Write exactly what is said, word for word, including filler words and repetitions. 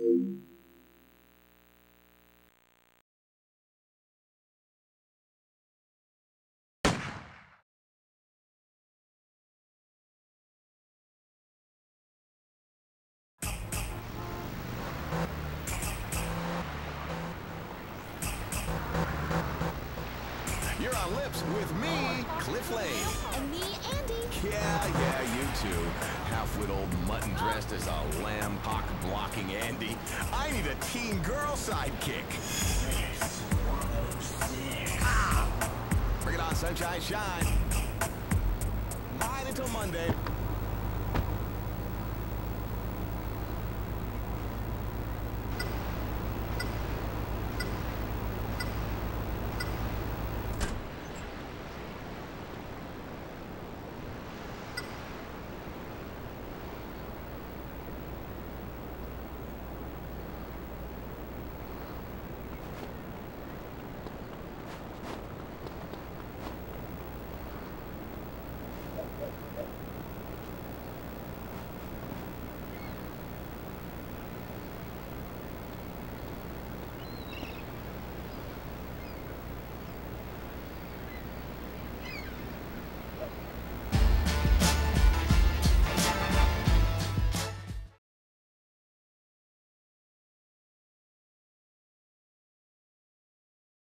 You're on Lips with me, Cliff Lane. And me, Andy. Yeah, yeah, you two. Half-wit old mutton dressed as a lamb pock-blocking Andy. I need a teen girl sidekick. Ah! Bring it on, sunshine, shine. Mine until Monday.